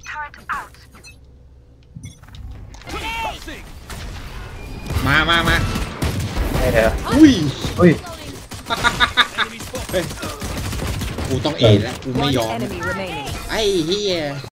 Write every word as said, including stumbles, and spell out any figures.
มามามาเดี๋ยวอุ้ยอุ้ยเฮ้ยกูต้องเอแล้วกูไม่ยอมไอ้เหี้ย